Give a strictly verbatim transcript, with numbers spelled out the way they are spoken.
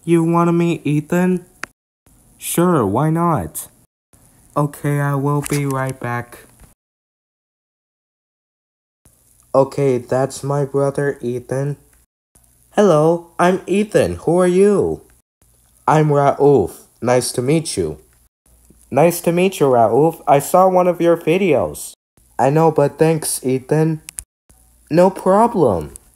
You wanna meet Ethan? Sure, why not? Okay, I will be right back. Okay, that's my brother Ethan. Hello, I'm Ethan. Who are you? I'm Raouf. Nice to meet you. Nice to meet you, Raouf. I saw one of your videos. I know, but thanks, Ethan. No problem.